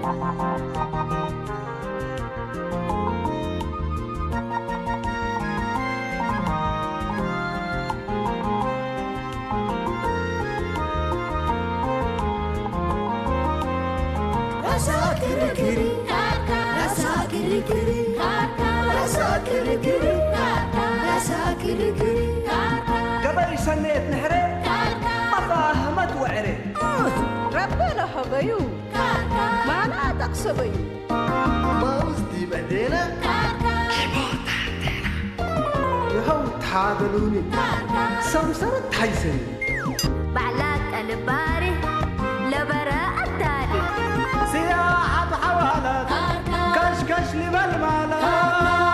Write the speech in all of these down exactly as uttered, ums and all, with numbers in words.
قبل سنة نهرة ما فاهمت وعرة ربنا حبيو ما أنا تقصبي ما وزدي بعدينا كيبوت عندنا يهو تحاضلوني سمسرة تحيسني بعلاك الباري لبراء التالي سياحة بحوالات كشكش لي بالمالات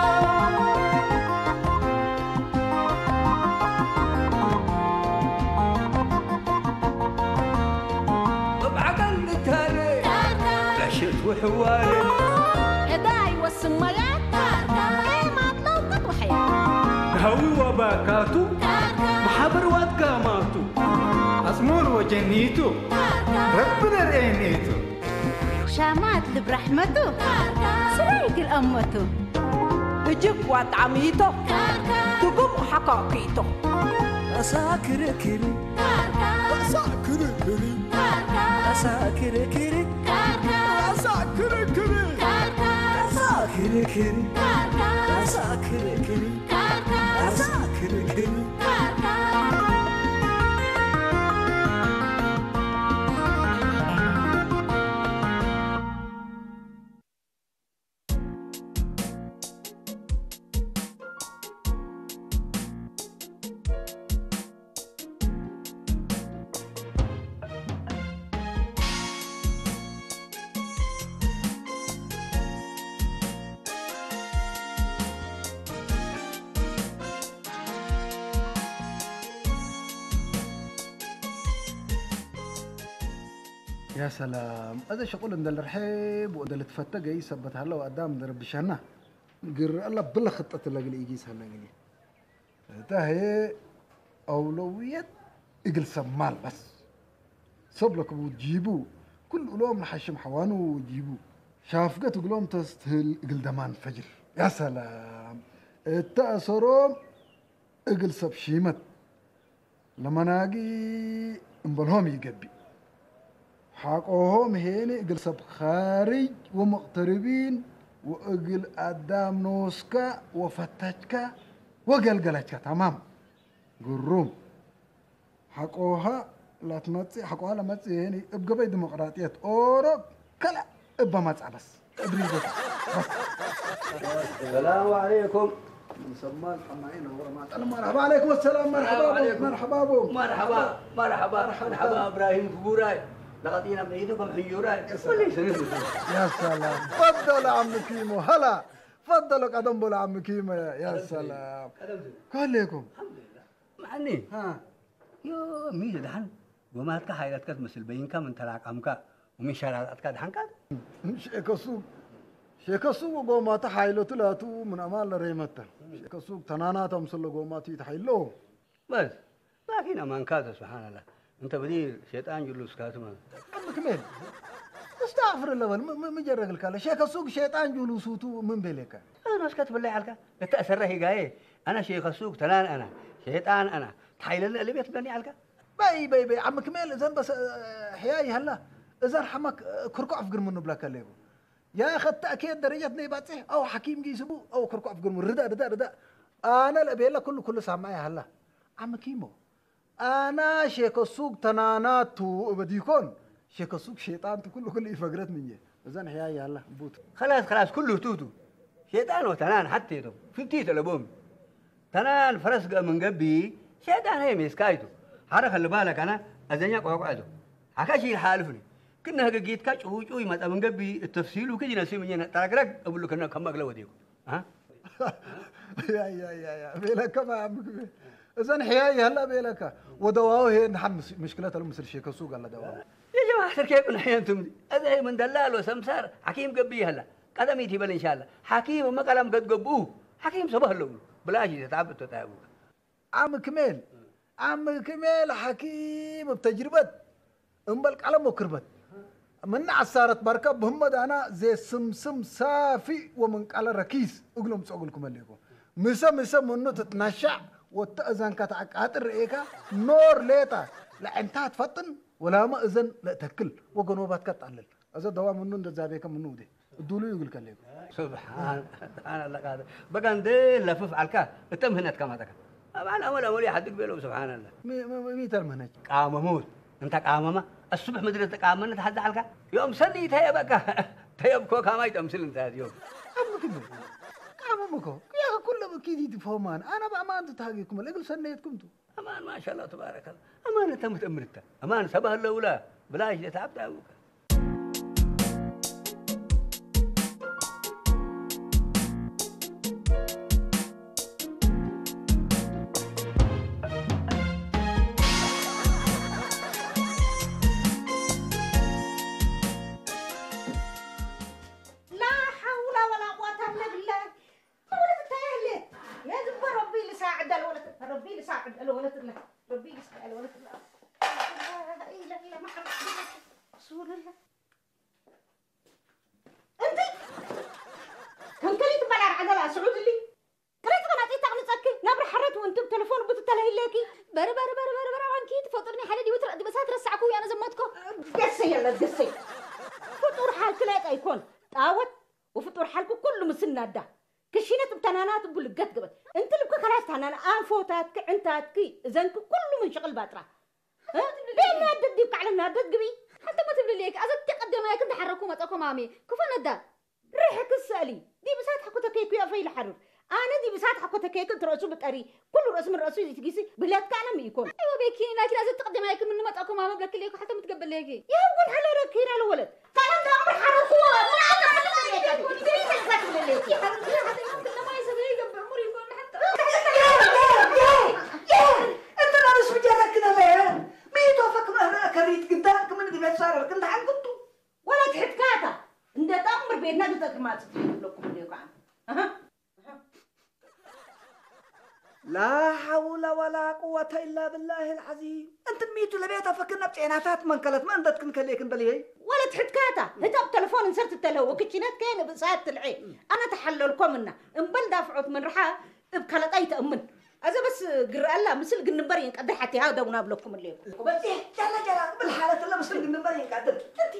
وحوالي هداي والسميات ايه ما تلوقت وحياة هوي وباكاتو محبر واتكاماتو أسمور وجنيتو ربنا رأينيتو شامات لبرحمته سريق الأمتو بجيب واتعميتو تقوم حقاقيتو أساكر كري أساكر كري أساكر كري أساكر كري أساكر كري أساكر كري أساكر كري يا سلام هذا شغل عند الرحيب وده اللي تفتق اي ثبت هلا وقدام درب بشنا قر الله بلا خطه تلاقي لي يجي هلا قلي ده هي اولويه اجل سمال بس صبلك وتجيبوا كل لهم حشم حوانه وجيبوا شافقه تقولهم تستهل اجل دمان فجر يا سلام التأثرهم اجل سب شيمت لما ناقي انبنهم يقبي حقهم هنا اجل سب خارج ومقتربين واجل قدام نوسكا وفتشكا وقلقلتك تمام قروم حقوها لا تمتصي حقوها لا تمتصي هنا ابقى بي ديمقراطية اورو كلا ابقى متصع بس ابريدك السلام عليكم مسمان حماين ورمات مرحبا عليكم السلام مرحبا مرحبا ابو مرحبا مرحبا مرحبا ابراهيم كبوراي لقطينا بعيدكم حيوراي يا سلام تفضل عم كيمو هلا تفضلوا قدم بولا عم كيمو يا سلام كلكم الحمد لله معني ها يو ميزه دحن وما تك حيلتك مثل بينك من تراك امك ومن شرارتك دحن كاد شيك سوق شيك سوق قوما تحايلو تلاتو من امان ريمته شيك سوق تنانا تمسل قوما تحايلو بس لكن امان كاد سبحان الله انت بدي شيطان جلوس كاتما عمك مين استغفر الله مجرد الكلام شيخ السوق شيطان جلوسوتو من بليك انا مسكت بالله عليك التأثر هي جاي انا شيخ السوق تنان انا شيطان انا تحايل اللي بيت بني عليك باي باي باي عمك مين اذا بس حياي هلا اذا حمك كركع افقر منه بلاك الليبو يا اخي التاكيد درجه نيباتي او حكيم جيسبو او كركع افقر من ردا ردا ردا انا لا بيلا كله كله سامعي هلا عمك كيمو أنا شيك السوق تناناتو بديكون شيك السوق شيطان كله كله يفقرت مني إذن حياي هلا بوت خلاص خلاص كله توتو شيطان وتنان حتى يدو في تيت لبوم تنان فرسق من قبي شيطان هي مسكايتو حرك اللي بالك أنا أزنيك وقعدو حكاشي حالفني كنا هجيت كاش هو شوي ما من قبي التفصيل وكذي نسي مني تراك رك أقول لك أنا كم مقلة وديكو ها يا يا يا يا بيلا كم عمك إذن حياي هلا بيلك ودواه هي نحن مشكلة المصر شيك السوق هلا دواه يا جماعة كيف من حيانتم هذا من دلال وسمسار حكيم قبي هلا قدمي تبل إن شاء الله حكيم ما قلم قد قبوه حكيم صباح له بلاش تتعب تتعب عم كمال عم كمال حكيم بتجربة أمبلك على مكربت من عصارة بركب هم أنا زي سمسم صافي ومن على ركيز أقولهم سأقولكم الليكم مسا مسا منو تتنشع وتأذن كتعك عطر إيكا نور ليتا لا أنت هتفتن ولا ما أذن لا تكل وقنوبات كتعلل أذا دوا منو ندزابيك منو دي الدولو يقول كليكم سبحان سبحان الله هذا بقى ندير لفف على الكا تم هنا كما تك أنا أول أول يحدق بيلو سبحان الله مي مي مي ترمنج قام موت أنت قام ما الصبح مدري تقام من تحدى على الكا يوم سني تهيا بقى تهيا بكو كما يتمثل أنت هذا يوم أما كده أما مكو يا كل بكيدي تفهمان أنا بأمان تتهاجيكم الأجل سنيتكم تو أمان ما شاء الله تبارك الله أمان تم تأمرته أمان سبه الأولى بلاش تعبت أبوك تاتكي زنك كله من شغل باطرة ها ليه ما تديك على النار تقبي حتى ما تبلي ليك أزت تقدم ما يكن حركوا ما تأكل مامي كفنا ده ريحك السالي دي بسات حكوتك كيك يا في الحرر أنا دي بسات حكوتك كيك ترأسو بتقري كل رأس من رأسو تجيسي بلاد كعلم يكون أيوة بيكين لكن أزت تقدم ما يكن من ما تأكل مامي بلك ليك حتى ما تقبل ليك يا هون على ركير على ولد كلام ده أمر حركوا ما أنا حركوا ليك تريد تقبل ليك يا حركوا هذا يمكن ما يسوي يقبل عمري يكون حتى انت لا نسمع جالك كده ليه؟ ميت وفك ما كريت قدامك من دي بيت صار كنت حنقطو ولا تحكاتا انت تأمر بيننا قلت ما تستطيع لكم اللي يقعن أها لا حول ولا قوة إلا بالله العظيم انت ميتوا لبيتها فكنا بتعناتات من كلت ما انت تكن كليك بليه ولا تحكاتا هتا بتلفون نسرت التلو وكتشينات كان بساعة العين انا تحللكم منه انبل دافعت من رحاه بكلت اي تأمن هذا بس قرأ الله مثل قنبرين قد حتى هذا ونابلكم اللي بس جلا جلا بالحالة اللي مثل قنبرين قد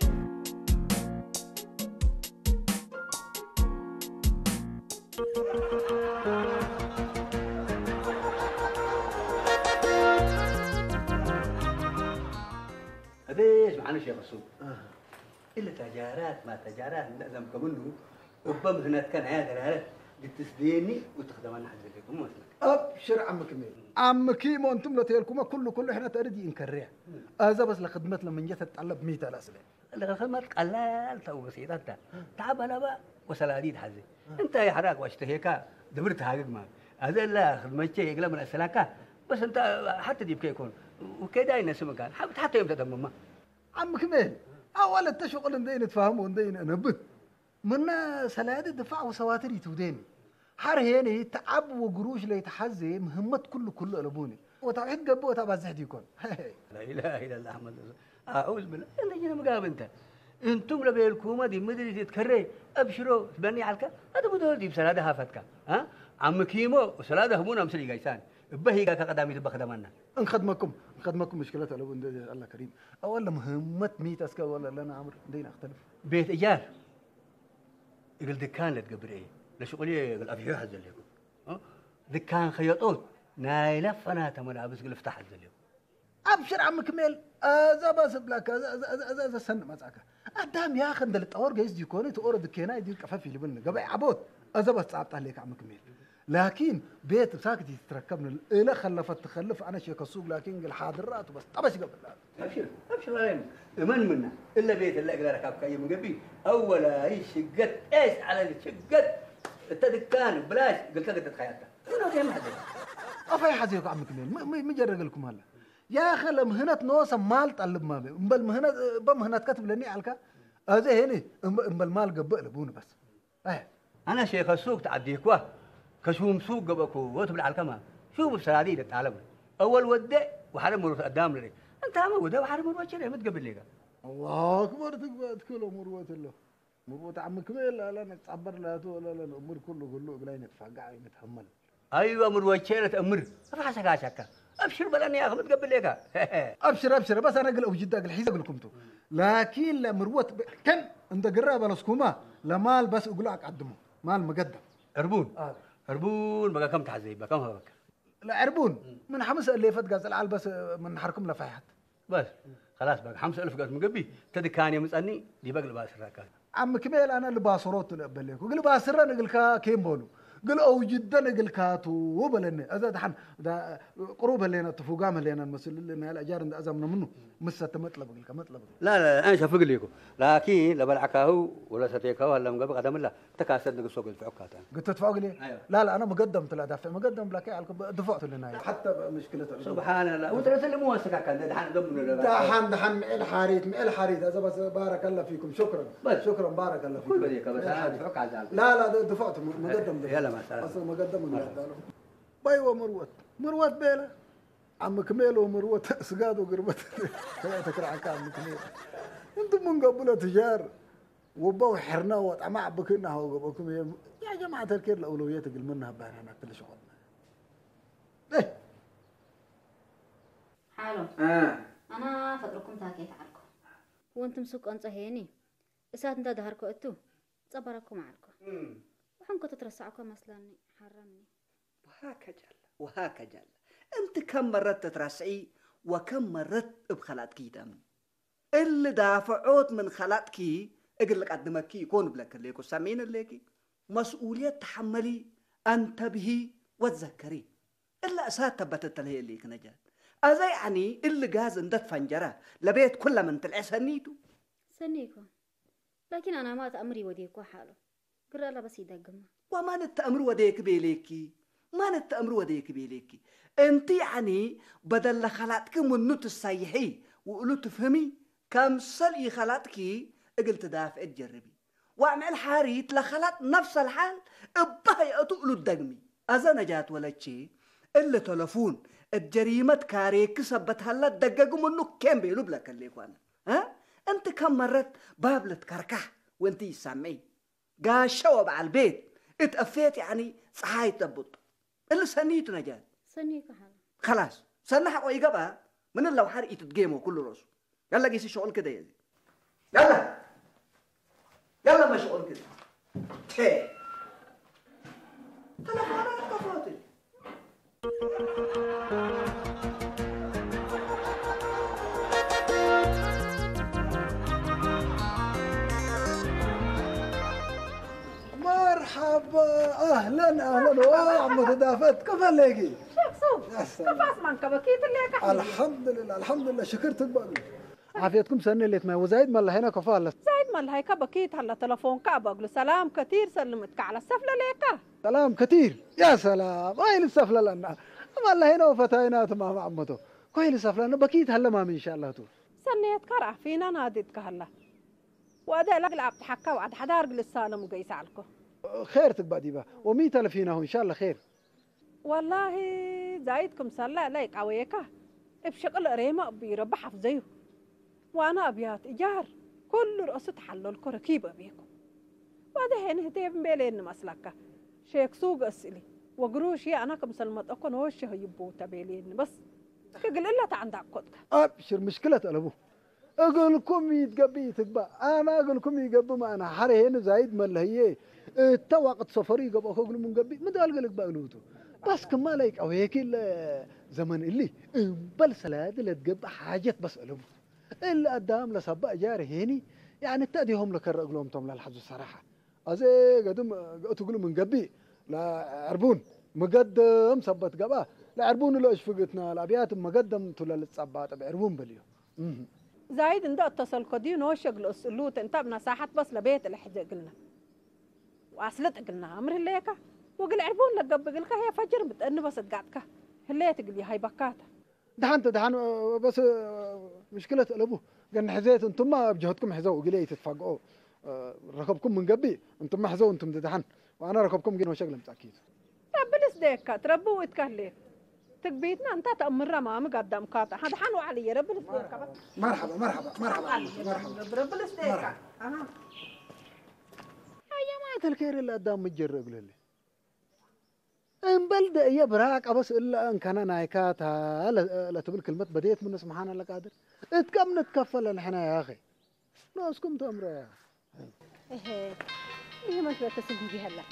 هذيش معنا شيء السوق إلا تجارات ما تجارات لازم كمنه ربما هنا كان هذا هذا لتسديني وتخدمنا حد لكم مثلا أبشر عمك مين عمك ما أنتم لا تيلكم كله كله إحنا تردي إنكريه هذا بس لخدمت لما جت تتعلم مية الأسئلة الخدمات قلال تو بسيطة أنت تعب أنا بقى وسلاديد حزي أنت يا حراك واشتهيك دبرت حاجة ما هذا لا خدمة شيء يقلب من السلاكة بس أنت حتى دي بكيكون وكذا الناس مكان حتى يوم تدمم عمك مين أول التشغل ندين نتفاهم وندين نبت منا سلادة دفع وسواتري توديني حر هنا تعب وقروش لا يتحزي مهمت كله كله قلبوني وتعيد قبو وتابع زهدي يكون لا إله إلا الله محمد أعوذ بالله أنت جينا مقابل أنت أنتم لبيلكم دي مدري تتكرر أبشروا تبني علىك هذا بدول دي بسلادة هافتك ها عم كيمو وسلادة همونا مسلي جايسان بهي جاك قدامي تبقى خدمنا نخدمكم نخدمكم مشكلة لو الله كريم أولا مهمت ميت أسكا ولا لنا عمر دينا أختلف بيت إيجار يقول دكان لتقبل إيه لشغلي يقول أبيع هذا اللي يقول ها دكان خياطات نايلف أنا تملابس قل افتح هذا اللي أبشر عمك ميل هذا بس بلاك هذا هذا هذا سن ما تعك أدام يا أخي ده التطور جايز يكون تقول دكينا يدير كفافي اللي بيننا قبل عبود هذا بس صعبت عليك عمك ميل لكن بيت ساكت يتركبنا إلى خلفت تخلف أنا شيء كسوق لكن الحاضرات وبس طبعا قبل أبشر أبشر علينا من منا إلا بيت اللي أقدر أركب كي من قبل أولا هي شقت إيش على شقت التدكان بلاش قلت لك تتخيلتها أنا كم هذا أفاي حزيك عمك ميل مجرد لكم هلا يا أخي لمهنة نوصل مال طلب ما بي بل مهنة بمهنة كتب لني على هذا هني بل مال قبل لبونه بس إيه أنا شيخ السوق تعديك واه كشوم سوق قبكو وتبل على الكمان شوف بسرادي تعلم أول ودة وحرم مرة قدام لي أنت عم ودة وحرم مرة شري متقبل ليك الله أكبر تقبل كله مروت له مروت عم كميل لا لا نتعبر لا تو لا لا الأمور كله كله بلا ينتفقع ينتحمل ايوه مروتشينة امر راسك عشكا ابشر بلاني يا اخي متقبل ليك أبشر أبشر بس أنا أقول أوجدك الحيزة أقول لكم تو لكن لا مروت ب... كان أنت قرب على سكوما لا مال بس أقول لك قدمه مال مقدم عربون آه. عربون بقى كم تحزيب بقى كم هبك لا عربون من حمس اللي فات قاز العال بس من حركم لفاحت بس خلاص بقى خمسة ألف قاس مقبي تدي كان يوم مسألني دي بقى لباس الراكان عم كميل أنا اللي باصروت اللي أبليك وقل باسرة نقول كا كيم بولو قل أو جدا نقول كاتو وبلني أذا دحن ده قروب اللي أنا تفوقام اللي أنا المسؤول اللي أنا الأجار ده أزمنا منه مسة مطلب قل كمطلب لا لا أنا شافق ليكو لكن لبل عكاهو ولا ستيكاهو ولا مقبي قدم الله تكاسد نقول سوق الفعوكات قلت تدفعوا لي؟ أيوة. لا لا أنا مقدم طلع دافع مقدم لك على دفعت لنا حتى مشكلة سبحان الله وانت رسل مو وسكا كان دحن ضمن دحن دحن مئل حاريت مئل حاريت هذا بس بارك الله فيكم شكرا بس. شكرا بارك الله فيكم كل بديك بس أنا دفعك على ذلك لا لا دفعت مقدم دفعت. يلا مع السلامة. أصلا مقدم من بايوه مروت مروت بيلا عم كميل ومروت سقاد وقربت ثلاثة كرعة عم كميل انتم من قبل تجار وبو حرنا وطمع بكنا هو بكم يا جماعة الكير الأولويات قل منها بانا أنا كل شغلنا إيه حالو آه أنا فدركم تاكيت عاركو وانتم سوق أنت هيني إسات انت دهاركو إتو صبركم عاركو وحنكو تترسعكم مثلاني حرمني وهكذا وهكذا انت كم مرات تترسعي وكم مرات بخلاتك يتم اللي دافعوت من خلاتك اقول لك قدمك يكون بلك الليكو سامين الليكي مسؤولية تحملي انتبهي وتذكري الا اسات تبتت له الليك نجات ازاي يعني اللي جاز اندت فنجره لبيت كل من تلع سنيتو سنيكو لكن أنا ما تأمري وديكو حالو قرر الله بس يدقم وما نتأمر وديك بيليكي ما نتأمر وديك بيليكي انت يعني بدل خلاتك منو تسيحي وقلو تفهمي كم سلي خلاتك قلت دافع تجربي واعمل حاريت لخلات نفس الحال ابهي اتقلو الدقمي اذا نجات ولا شيء اللي تلفون الجريمة كاريك سبت هلا تدققوا منو كم بيلو بلك اللي كوانا ها انت كم مرت باب لتكركح وانت يسمعي قاشوا على البيت اتقفيت يعني صحاي تبط اللي سنيته نجات سنيكو حالو خلاص سنح ويقبها من اللو حرقي تتجيمه كله راسه يلا قيسي شغل كده يا زي يلا يلا ما شغل كده تي تلفونات كفاتي مرحبا اهلا اهلا واه عم تدافت كيف ليكي شوف يا سلام كفاس من كبكيت اللي كحلي الحمد لله الحمد لله شكرتك بقى عافيتكم سنة اللي تما وزايد ما هنا كفالة زايد ما هاي كبكيت هلا تلفون كعب اقول سلام كثير سلمتك على السفله ليك سلام كثير يا سلام هاي السفلة لنا ما هنا وفتاينات ما عمته كويس السفلة انا بكيت هلا ما ان شاء الله تو سنيت كرع فينا ناديتك هلا وأدا لقلع بتحكى وعد حدار للسالم وقيس عليكم خيرتك بعدي بقى وميت فينا ان شاء الله خير والله زايدكم سلا ليك عويكه بشغل ريمة بيربح حفظيه وانا ابيات ايجار كل رأس تحلل كركيب ابيكم وهذا هنا هتيب بيلين مسلكه شيك سوق اسئلي وقروشي انا كم سلمت اكون وش هيبو تبيلين بس شغل الا تعندك قدك ابشر مشكلة الابو اقول لكم يتقبيتك بقى انا اقول لكم يقبوا ما انا حري هنا زايد ما اللي هي التوقت سفري قبل اقول من قبي ما قال لك بقى نوتو بس كم مالك او هيك زمن اللي بل سلاد اللي تقب حاجات بس الابو اللي قدام لسبق جاري هني يعني تأديهم لك الرجلهم توم للحظ الصراحة أزاي قدوم تقولوا من قبي لا عربون مقدم سبت قبا لا عربون لا اشفقتنا الأبيات مقدم تلا للصبات بعربون بليو زايد انت اتصل كدين وشغل السلوت انت بنصاحت بس لبيت اللي حد قلنا واصلت قلنا امر هليك وقل عربون لك قبل قلك هي فجر بتأني بس تقعدك هليت قلي هاي بكاته دحن دحن بس مشكلة الأبو قلنا حزيت أنتم ما بجهدكم حزوا قلي تتفاقوا ركبكم من قبي أنتم ما حزوا أنتم دحن وأنا ركبكم قلنا وشغل متأكيد رب لسديك تربوا ويتكهلي تكبيتنا انت تأمر ما مقدم قاطع هذا حنو علي رب السديك مرحبا مرحبا مرحبا مرحبا رب السديك اها يا ما الخير اللي قدام متجرب لي ان بلد يا براك ابس الا ان كان نايكاتها لا, لا تقول كلمه بديت من سبحان الله قادر اتكم نتكفل نحن يا اخي ناسكم تمر يا ايه ايه ما تتصل بي هلا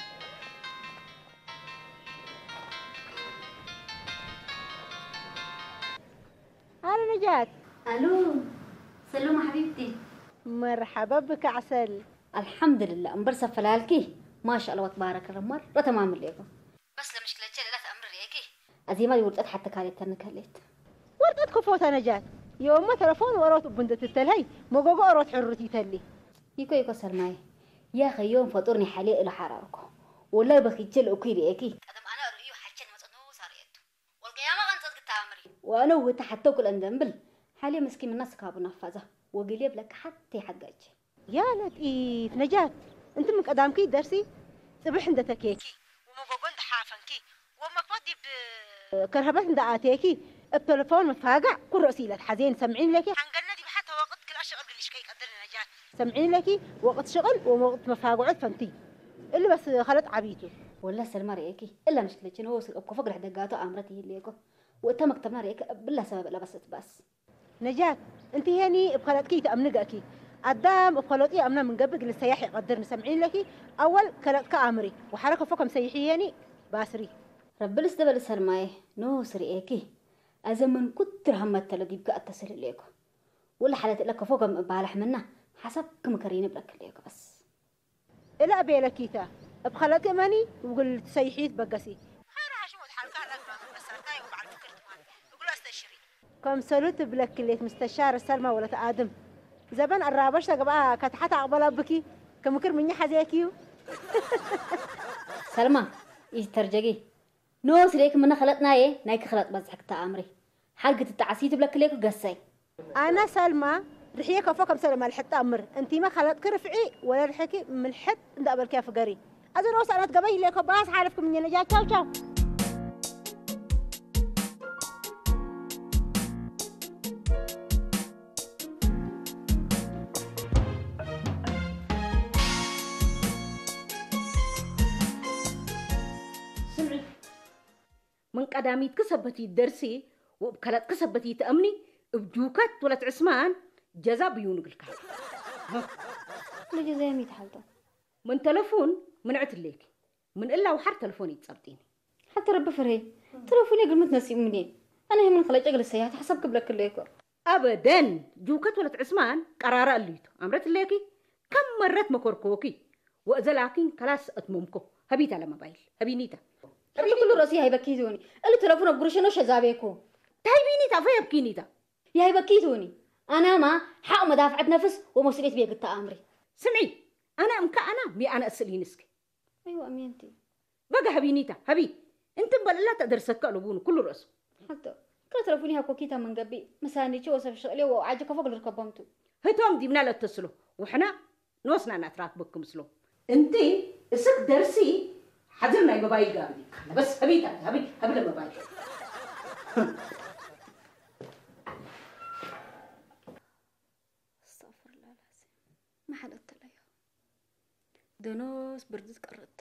هلا نجاة الو سلومة حبيبتي. مرحبا بك عسل. الحمد لله مبرسة فلالكي ما شاء الله وتبارك الله مرة تمام ليكم. بس لمشكلة لا تأمر ريكي أزي ما يورد حتى كاليت تنكاليت ورد خفوتها نجاة يوم ما تلفون وروت بندت التلهي موجو وروت حرتي تلي يكو يكو سلماي يا أخي يوم فطورني حالي إلى حراركو والله بخي تشل أكيد أكيد أدم أنا أريو حاجة مصنوع صاريته والقيامة غنصدق تأمري وأنا وتحت كل أندمبل حالي مسكين من الناس كابو نفذه وقليب لك حتى حقاك يا لطيف نجاة انت من قدامكي درسي صبح عند تكيكي وموجو عند حافنكي وما فضي كرهبت عند آتيكي التلفون متفاقع كل رسيلة حزين سمعين لكي حنقلنا دي بحتى وقت كل أشغل قل إيش كي قدر نجاة سمعين لكي وقت شغل ووقت مفاقعات فنتي اللي بس خلط عبيته ولا سلمى ريكي إلا مشكلة شنو هو أبقى فقر حدقاته أمرتي ليكو وقتها مكتبنا ريك بالله سبب لا بس بس نجاة انت هني بخلطكي تأمنقكي قدام بخلطي أمنا من قبل السياح يقدر سمعين لكي أول كلت كأمري وحركة فوق مسيحياني باسري رب الاستبل سلمى نو سريكي أزمن كتر هم التلقي بقى أتصل إليكو ولا حالت لك فوق بالح منه حسب كم كريني بلك إليكو بس إلا أبي لكيتا بخلط ماني وقل تسيحيت بقسي خير هشمود حلقة لك بس رتاي وبعد فكرت ماني وقل أستشري كم سلوت بلك اللي مستشار السلمى ولا تآدم زبان الرابش تقبقى كتحت عقبالها بكي كم كر مني حزيكيو سلمى يسترجقي نو سريك من خلطنا ايه نايك خلط بس حكتا أمري حلقة التعسيت بلك ليكو قصي أنا سلمى رحيك فوق سلمى الحتة أمر أنتي ما خلط كرفعي ولا رحكي من الحت ندقبل كيف قري أزن وصلت قبي ليكو باس عارفكم من نجاة تشاو تشاو من قداميت كسبتي الدرسي وبكلت كسبتي تأمني بجوكت ولا عثمان جزا بيونق الكاس لجي زي ميت حالته من تلفون منعت ليك من إلا وحر تلفوني تصبتيني حتى رب فري تلفوني قل متنسي منين أنا هم من خليج أقل السياحة حسب قبلك الليكو أبداً جوكت ولا عثمان قرار الليتو أمرت ليكي كم مرت مكوركوكي وإذا لكن كلاس أتممكو هبيتا لما بايل هبي نيتا حتى كل رأسي هاي بكيتوني اللي تلفون بقرشنا شزابيكو تايبيني تا فيا بكيني تا يا هاي بكيتوني أنا ما حق مدافعة نفس ومسؤولية بيك التأمري سمعي أنا أمك أنا مي أنا أسألي نسكي أيوة أمينتي بقى هبينيتا هبي أنت بل لا تقدر سكا لبون كل رأسه حتى كل تلفوني هاكوكيتا من قبي مساني شو وصف شغلي وعاجك فوق الركبامتو هتوم دي بنا لا تتصلوا وإحنا نوصنا نتراك بكم سلو أنتي اسك درسي حضرنا الموبايل قابلي بس هبيتا هبي هبي الموبايل استغفر الله العظيم ما حلت لي دنوس بردت قرت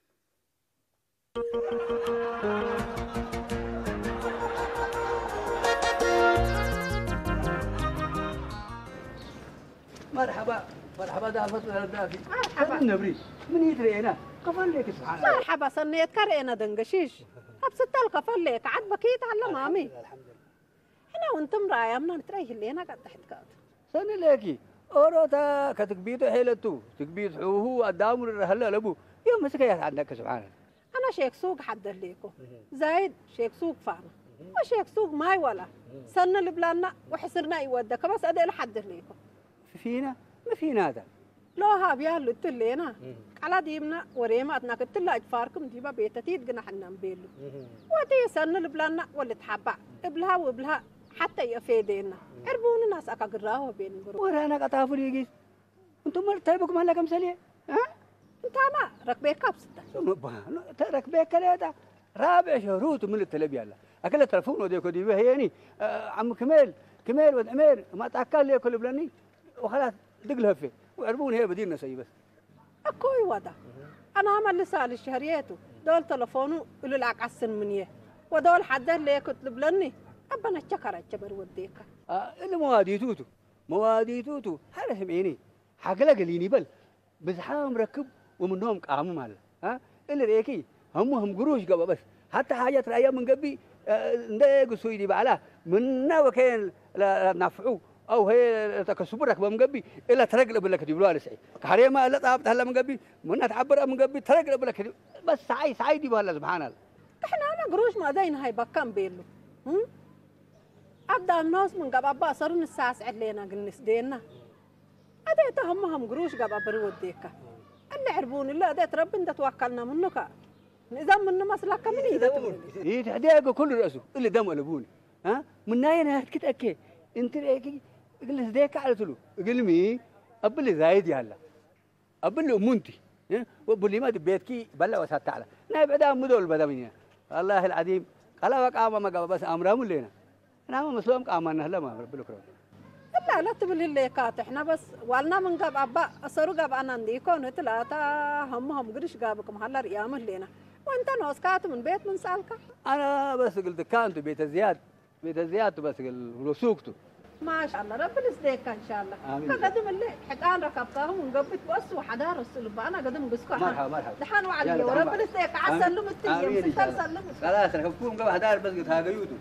مرحبا مرحبا دافت ولا دافي مرحبا النبري من يدري هنا قفل لك سبحان الله مرحبا صنيت كرينا دنقشيش أبسط القفل لك عاد بكيت على مامي الحمد لله أنا وأنتم رايا من نتريه اللي أنا قد تحت كات سني لكي أوروتا كتكبيت حيلتو تكبيت حوه الدامر هلا لبو يوم مسكيت عندك سبحان الله أنا شيك سوق حد ليكو زايد شيك سوق فانا وشيك سوق ماي ولا سنة لبلانا وحسرنا يودك بس أدي لحد ليكو فينا ما فينا هذا لو هاب يا اللي تلينا على ديمنا وريما أتنا كنت لا أجفاركم ديبا بيتتيد جنا حنا نبيلو وتي سنة لبلانا ولا تحبع قبلها وقبلها حتى يفيدينا عربون الناس أكا قراه بين برو ورانا قطافر يجيس انتم مرتبكم هلا كم سنة ها انت ما ركبيك كبسة ركبيك كذا رابع شهروت من التلبية الله اكل التلفون ودي كودي هيني آه عم كمال كمال ود عمير ما تاكل لي كل بلاني وخلاص دق في وعربون هي بدينا سي بس أكوي ودا أنا عمل لسال الشهرياتو دول تلفونه اللي لعك عسن منيه ودول حدا اللي كتب لني أبنا الشكر الجبر وديك آه اللي موادي توتو موادي توتو هذا سمعيني حقلا قليني بل بزحام ركب ومنهم قاموا مال ها اللي ريكي هم هم قروش قبا بس حتى حاجات رأيها من قبي ندق سويدي بعلا منا وكان لا نفعو او هي تكسبرك من قبي الا ترقل بلك تجيبوا له سعي كحريمه لا طابت هلا من قبي منا تعبر من قبي ترقل بلك بس سعي سعيدي بهلا سبحان الله إحنا أنا قروش ما دين هاي بكم بيلو هم أبدا الناس من قبل أبا صاروا الساعة علينا قلنس دينا أديت هم هم قروش قبل برود ديكا اللي عربون اللي أديت رب أنت توكلنا منك نظام من مسلك من إيدك إيه تحديقه كل رأسه اللي دم ألبوني ها من ناين هتكت أكي أنت رأيك قلت ذيك على تلو قل مي أبلي زايد يلا أبلي أمونتي وأبلي ما تبيتكي بلا وسات تعالى نايب عدام مدول بدمينيا الله العظيم قال وقع ما قبل بس أمرهم لنا أنا ما مسلم قامنا هلا ما رب لكرم لا لا تبلي اللي كات إحنا بس والنا من قبل أبا أصروا قبل أنا نديكو نتلاتا هم هم قريش قابكم هلا ريامه لنا وأنت ناس كات من بيت من سالك أنا بس قلت كانت بيت زياد بيت زياد بس قل سوقته ما شاء الله ربنا يسديك إن شاء الله آمين قدم اللي حتى ركبتهم ونقبت بس وحدار السلب أنا قدم قسكوا مرحبا مرحبا دحان وعلي وربنا يسديك عسلم التيم ستر سلم خلاص أنا كفكم قبل هدار بس قلت هذا يوتو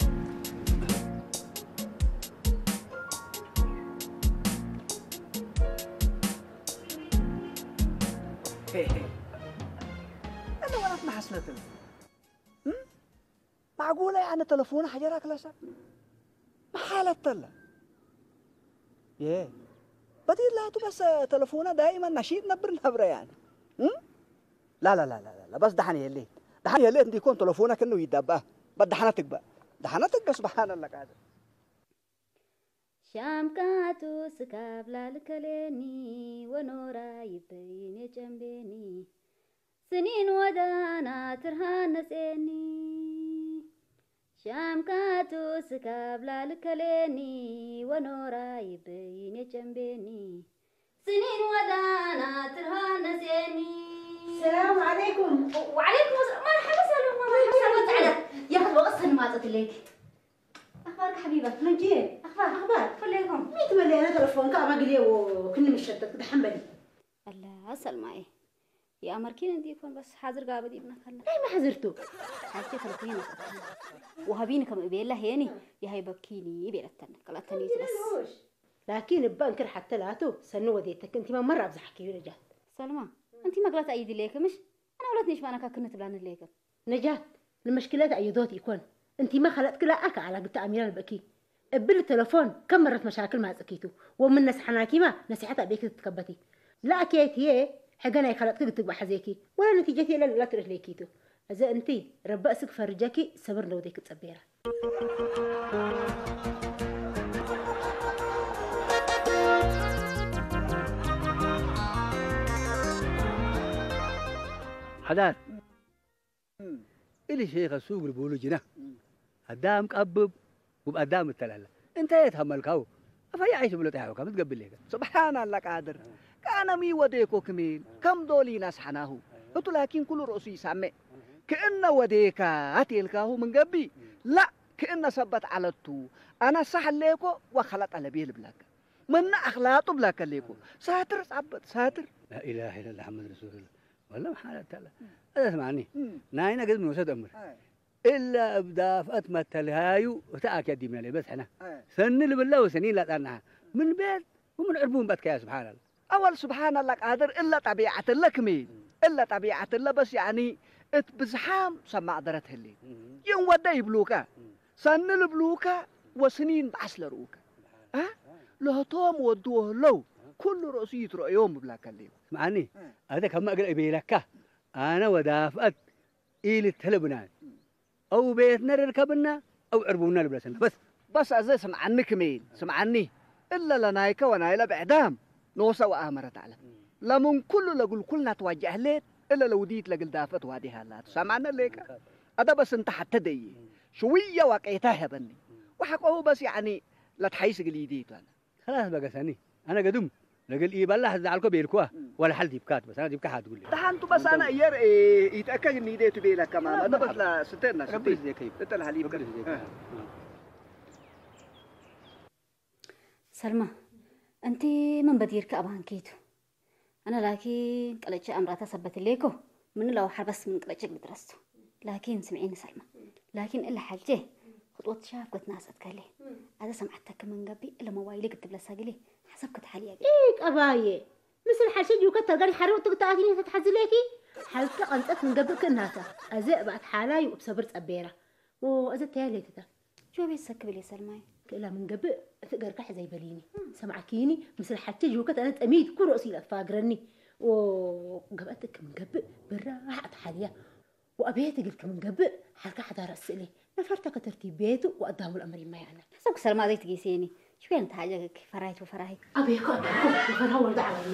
أنا ولد ما حصلت له معقولة يعني تلفون حجرك لسه ما حالة طلع ياه بدير لا بس تلفونه دائما نشيط نبر النبرة يعني هم؟ لا لا لا لا لا بس دحني الليل دحني الليل دي يكون تلفونك إنه يدبه بس دحنتك بقى دحنتك سبحان الله قادر شام كاتو سكابلا لكليني ونورا يبين جنبيني سنين ودانا ترهان نسيني شام كاتو سكابلا لكليني ونورا يبين جنبيني سنين ودانا ترهان نسيني السلام عليكم. وعليكم السلام. مرحبا سلام مرحبا تعالى يا اخي وقصها ما عطت لك اخبارك حبيبه نجي اخبار اخبار فليكم ميت ملي انا تلفونك ما قلي وكني مشتت تحملي الله اسال معي يا امركين دي يكون بس حاضر قابل ابنك هلا اي ما حضرتو حاجتي تلقينا وهبيني كم ابي الله هيني يا هي بكيني يبي لتنك قلتني بس لكن بانكر حتى لاتو سنو وديتك انت ما مره بزحكي رجعت سلمى انت ما قلت ايدي ليك مش انا ولدنيش ما انا كنت بلان ليك نجات المشكلات ايدوت يكون انت ما خلقت كلا اكا على قلت اميره البكي قبل التلفون كم مرت مشاكل مع زكيتو ومن نس حناكي ما نصيحتها بيك تتكبتي لا اكيد هي حقنا خلقت قلت بحزيكي ولا نتيجتي الا لا تروح ليكيتو اذا انت رب اسك فرجاكي صبر لو ديك تصبيره حداد إلي شيخ السوق اللي بيقولوا جنا هدام قبب وبقدام التلالة انت يتحمل كاو فيا عيش بلو تحاو كم تقبل لك سبحان الله قادر كان مي وديكو كمين كم دولي ناس حناهو قلت لكن كل رؤسي سامع كأن وديكا هتيلكاهو من قبي لا كأن ثبت على التو أنا صح ليكو وخلط على بيه بلاك من أخلاطه بلاك ليكو ساتر صعبت ساتر لا إله إلا الله محمد رسول الله والله محالة تعالى هذا اسمعني ناينا قد من وسد أمر إلا أبدا فأتمت الهايو وتأكد من اللي بس حنا سن اللي بالله وسنين لا تعناها من بيت ومن عربون بتك يا سبحان الله أول سبحان الله قادر إلا طبيعة لك مين إلا طبيعة الله بس يعني بزحام سمع درته اللي يوم ودا يبلوكا سن البلوكا وسنين بعس لروكا ها له توم ودوه لو كل رأسي ترى يوم بلاك اللي اسمعني هذا كم أقرأ بيلكه أنا ودافأت إلى التلبنان أو بيتنا ركبنا أو عربونا لبلسنا بس بس أزاي سمعنك مين سمعني إلا لنايك ونايلا بعدام نوسا وآمرة تعالى لمن كل لقول كلنا توجه ليت إلا لو ديت لقل دافت وادي هالات سمعنا ليك هذا بس انت حتى دي شويه وقيتها يا بني وحقه بس يعني لا تحيس قليديت انا خلاص بقى سني انا قدم لقل ايه بلا زعلكم بيركوها ولا حل ديبكات بس انا ديبكات هتقول لي دحانتو بس انا ير إيه يتاكد ان يديتو بيلا كمان آه، هذا بس مرحبا. لا ستنا ربنا ستين يجزيك خير. انت الحليب ربنا كده. يجزيك آه. خير. سلمى انت من بديرك ابان كيتو انا لكن قلتش امراتها ثبت ليكو من لو حبس من قلتش بدرسته لكن سمعيني سلمى لكن الا حاجه خطوه شاف قلت ناس اتكلي هذا سمعتك من قبي الا موبايلي قلت بلا ساقلي حسبك حاليا إيك أباية مثل حشيج وكتر قال حرو تقطعتني تتحزليكي حالك قنطت من قبل كناتا أزق بعد حالاي وبصبرت أبيرة وأزق تيالي تتا شو بيسكب لي سلمى كلا من قبل ثقر كح زي بليني سمعكيني مثل حشيج وكتر أنا تأميد كل رأسي فاقرني وقبلتك من قبل بالراحة حاليا وأبيتي قلت من قبل حالك حدا رأسلي نفرتك ترتيب بيته وقدامه الأمر ما يعني حسبك سلمى ذي تقيسيني شو كانت حاجتك فرايت وفرايت أبيكم أبيكم وفرها ولد على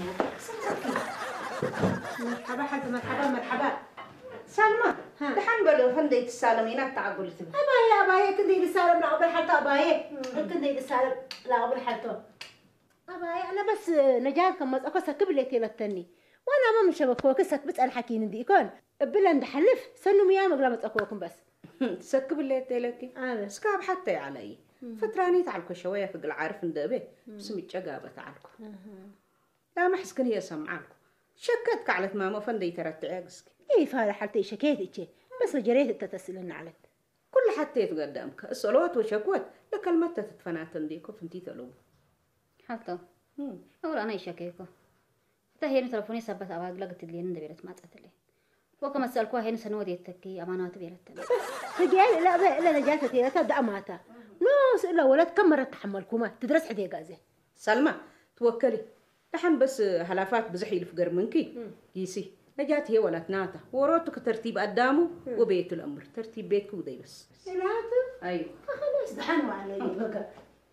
مرحبا حتى مرحبا مرحبا سلمى ها. دحين بلو فنديت السالمينات تعقل تبي أبايا أبايا كندي لسالم لا قبل حتى أبايا كندي لسالم لا قبل حتى أبايا أنا بس نجاة كم مز أقصى قبل تيلتني وأنا ما مش بفوق كسك بس أنا حكين دي يكون بلند حلف سنو مياه مقلمت أقوكم بس تسكب اللي تلكي أنا سكاب حتى علي فتراني تعلكو شويه في العارف ندبه بس متجابه تعلكو لا ما حسكن هي سمعانكو شكتك على ماما فندي ترتعي عقسك إيه فارح حتى شكيتي بس جريت تتسلن علت كل حتى قدامك الصلوات وشكوت لكلمة تتفناتن ديكو فنتي تلو حتى اول انا يشكيكو حتى هي تلفوني ثبت اباق لقت لي ندبيرت ما تقتلي وكما سالكوا هين سنودي التكي امانات بيرت رجال لا لا لا نجاة تيلتا دعماتا ناس إلا ولد كم مرة تحملكما تدرس حدي قازي سلمى توكلي دحين بس هلافات بزحي الفقر منكي قيسي نجات هي ولا ناتا وروتك ترتيب قدامه وبيت الامر ترتيب بيتك ودي بس ثلاثة ايوه خلاص دحنوا علي بقى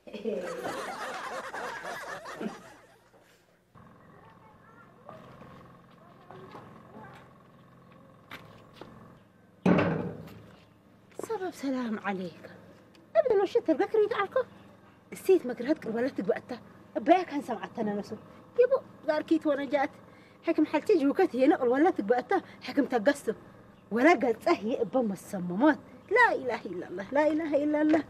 سبب سلام عليك ابدا لو شت البكر يقعلكم السيت مقرهتك ولدتك بقتها باك هن سمعتنا نسو يبو قال كيت وانا جات حكم حالتي جوكت هي نقل ولدتك بقتها حكم تقصته ولا قالت هي ابم الصمامات لا اله الا الله لا اله الا الله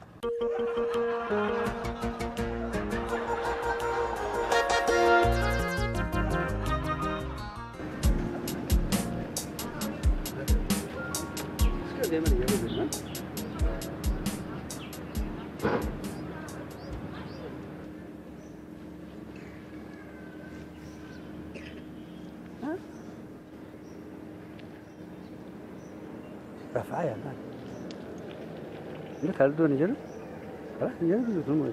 رفعها يا مان لك هل دون جل خلاص جل بيقولوا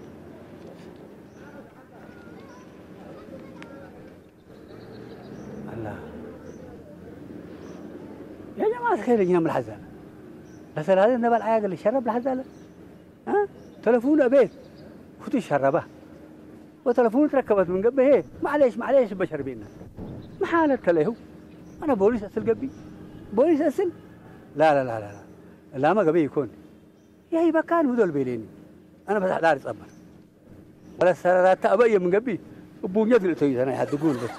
الله يا جماعة خير يجينا من الحزانة بس هذا النبى العياق اللي شرب الحزانة ها تلفونه بيت ختو شربه وتلفونه تركبت من قبل هي معليش معليش بشر بينا ما حالك له أنا بوليس أسل قبي بوليس أسل لا لا لا لا لا لا ما قبي يكون يا هي كان هذول بيليني أنا بس داري صبر ولا سرات أبي من قبي أبوي يدري توي أنا يحدقون بس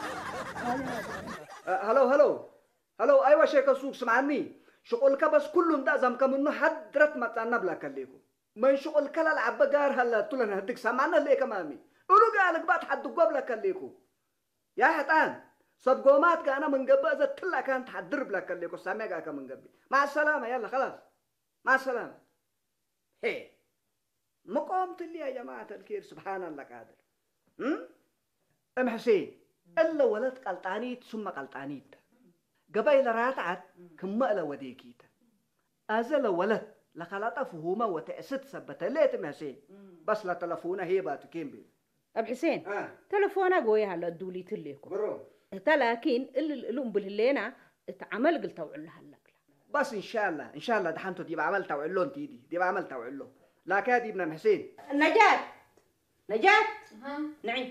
هلو هلو هلو ايوه شيخ السوق سمعني شغلك بس كلهم ده زم كم حضرت ما تنبلا كليكم من شغل كلا العب جار هلا تلنا هديك سمعنا ليك مامي قولوا قالك بقى حد قبل كليكم يا حتان صدقومات انا من قبل اذا تلا كانت حضرب لك كليكم سامعك من قبل مع السلامه يلا خلاص مع السلامه هي مقامت لي يا جماعه الخير سبحان الله قادر هم ام حسين الا ولد قلطانيت ثم قلطانيت قبيل راتعت كما لا وديكيت ازل ولد لخلط فهومه وتأسد ثبت ليت مهسين بس لا تلفونه هي بات كيمبي اب حسين اه تلفونا قوي هلا دولي تليكم برو لكن الام باللينا اتعمل قلت وعل هلا بس ان شاء الله ان شاء الله دحنتو دي بعمل توعلون تيدي دي بعمل توعلون لا كادي ابن حسين نجاة نجاة نعم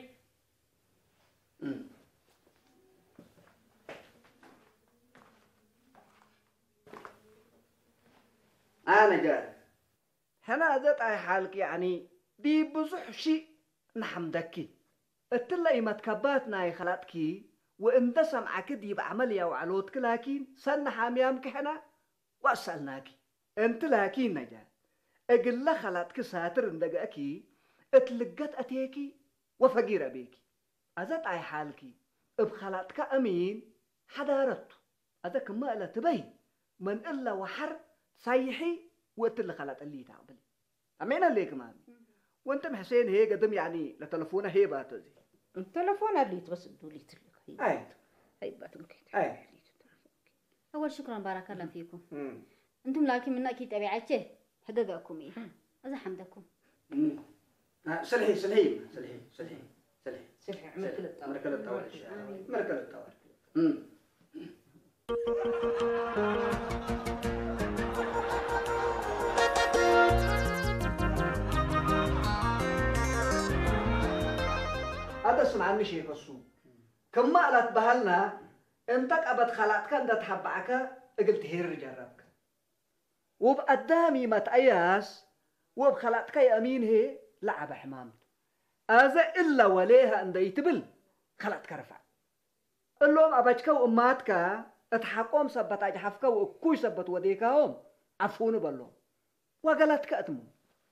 أنا جاد هنا ذات أي حالك يعني دي بزح شيء نحمدكي التلا ما تكباتنا يا خلاتكي وإن سمعك دي بعملية وعلوتك لكن سن حاميامك هنا وأسألناكي أنت لكن نجاد أقل لها خلاتك ساتر اندقاكي اتلقت أتيكي وفقيرة بيكي أذات أي حالكي بخلاتك أمين حضارته أذاك ما إلا تبين من إلا وحر صيحي وقت اللي خلات اللي تعبلي أمين الليك مامي وانت محسين هي قدم يعني لتلفونه هي باتزي التلفون اللي بس دوليت لك أي هي باتم كده أي أول شكرا بارك الله فيكم مم. أنتم لكن من أكيد طبيعته حددكم إيه هذا حمدكم مم. آه، سلحي سلحي سلحي سلحي سلحي سلحي عمل كل الطاوله مركل الطوارئ مركل الطوارئ امم هذا سمع مشي قصو كما قالت بهلنا انت قبت خلاتك انت تحبعك قلت هير جربك وبقدامي ما تأياس وبخلاتك يا امين هي لعب حمامته هذا إلا وليها أن يتبل خلات كرفع اللهم أبجك وأماتك اتحقوم سبت أجحفك وكوي سبت وديكهم عفون بالله وقالتك أتمو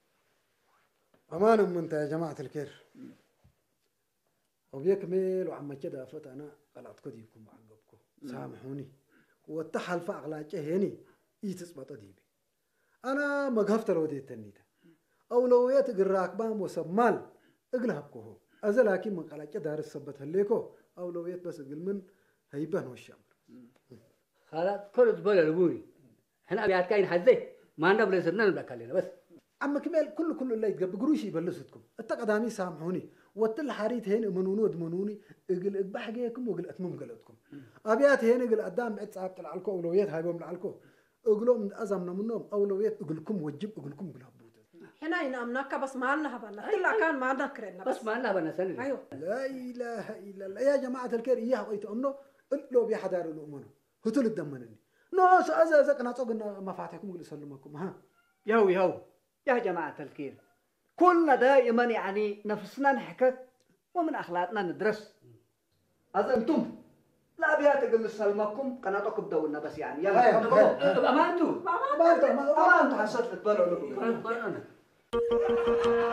أمان أم أنت يا جماعة الكير وبيكمل وعم كده فت أنا قلعت كديكم وعقبكم سامحوني واتحل فعلاجه هني يتسبط ديبي أنا مقهفت الودي التنيته أولويات الراكبان وسمال اقلهبكو أزل لكن من قلعت دار السبت هليكو أولويات بس اقل من هيبان والشمر خلاص كل زبالة لبوي احنا أبيات كاين حزي ما نبلي سرنا نبكلنا بس عم كمال كل كل اللي يتقب قروشي يبلستكم التقدامي سامحوني واتل حريت هين منونو ودمنوني اقل اقبح جيكم واقل اتمم قلتكم ابيات هين اقل قدام عد صعبت العلكو اولويات هاي بوم العلكو اقلوا من ازمنا منهم اولويات اقلكم وجب اقلكم قلهبوت هنا ينامناك بس ما لنا هبنا طلع كان ما نكرنا بس ما لنا بنا سنة ايوه لا اله الا الله يا جماعه الكير اياه ويت انه لو بيحضر الامونه هتول الدمنني ناس ازازك ناصقنا مفاتيحكم قل سلمكم ها يهو يهو يا جماعة الكير كلنا دائما يعني نفسنا نحكي ومن أخلاقنا ندرس هذا أنتم لا بيات قل سلمكم قناتكم بدونا بس يعني يلا ما أنتو ما انت ما ما أنتم حسيت تبرعوا لكم أنا